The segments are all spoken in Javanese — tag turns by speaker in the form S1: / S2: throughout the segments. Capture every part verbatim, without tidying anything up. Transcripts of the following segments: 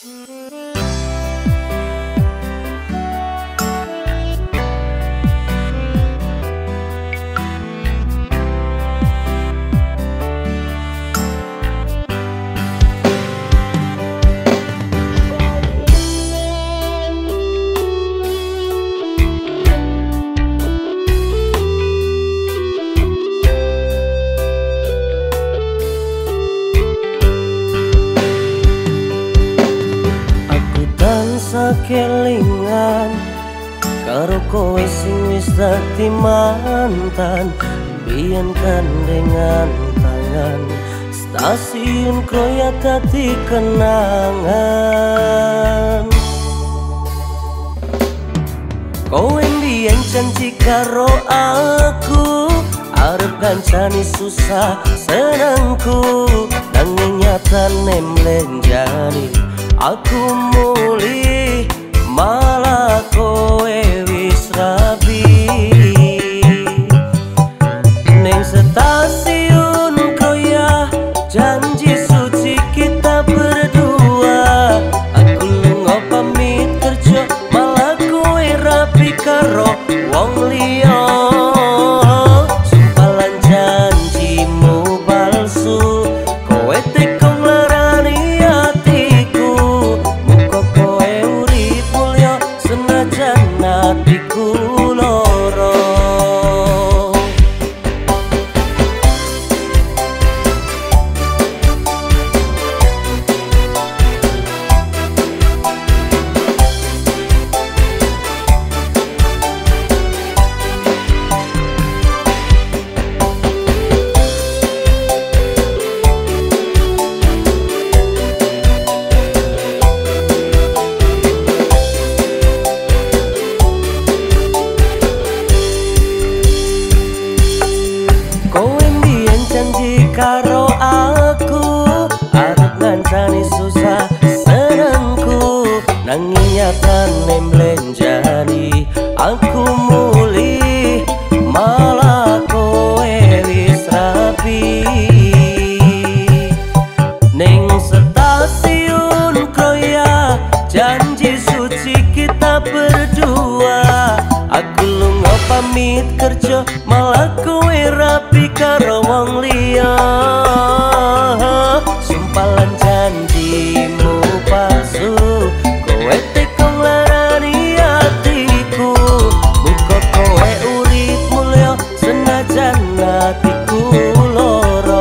S1: Kelingan karo kowe sing wis dadi mantan, biyen dengan tangan stasiun kroya dadi kenangan. Kowe biyen janji karo aku arep kancani susah senengku, nanging nyatane mlenjani aku muli malah kowe wis rabi. Ning stasiun kroya janji suci kita berdua, aku lunga pamit kerja malah kowe rabi karo wong liya. Sumpah lan janjimu palsu, kowe teko nglarani atiku, muga kowe urip mulya senajan atiku loro. Karo aku arep ngancani susah senengku, nanging nyatane mlenjani aku muli malah kowe wis rabi. Ning stasiun kroya janji suci kita berdua, aku lunga pamit kerja malah kowe rabi karo wong liya. Sumpah lan janjimu palsu, kowe teko nglarani atiku, muga kowe urip mulya senajan atiku loro.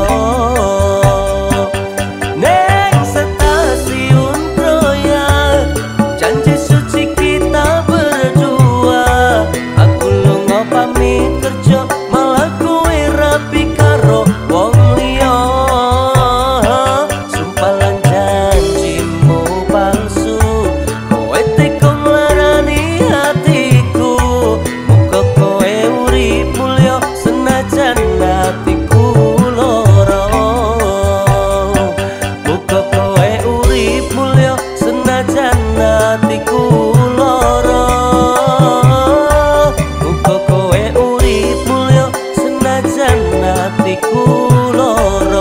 S1: Ning stasiun kroya janji suci kita berdua, aku lunga pamit kerja malah kowe rabi karo wong liya. Sumpah lan janjimu palsu, kowe teko nglarani atiku, muga kowe urip mulya senajan atiku loro. Muga kowe urip mulya senajan atiku loro. Muga kowe urip mulya senajan atiku loro.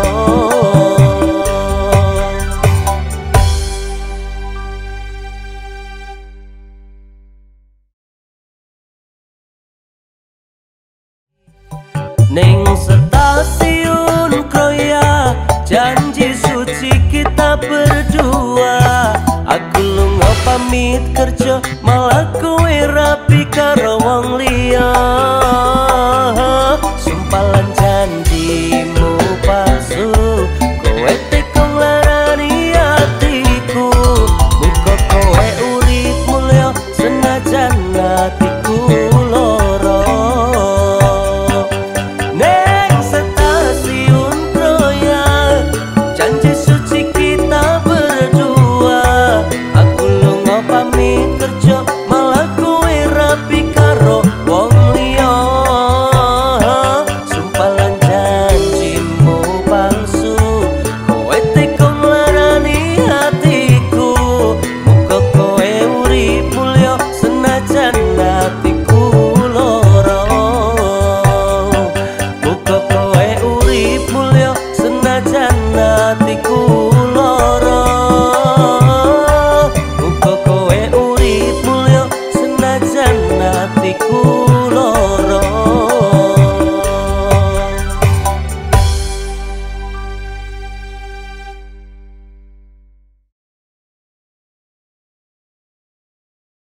S1: Ning stasiun kroya janji suci kita berdua, aku lunga pamit kerja malah kowe rabi karo wong liya.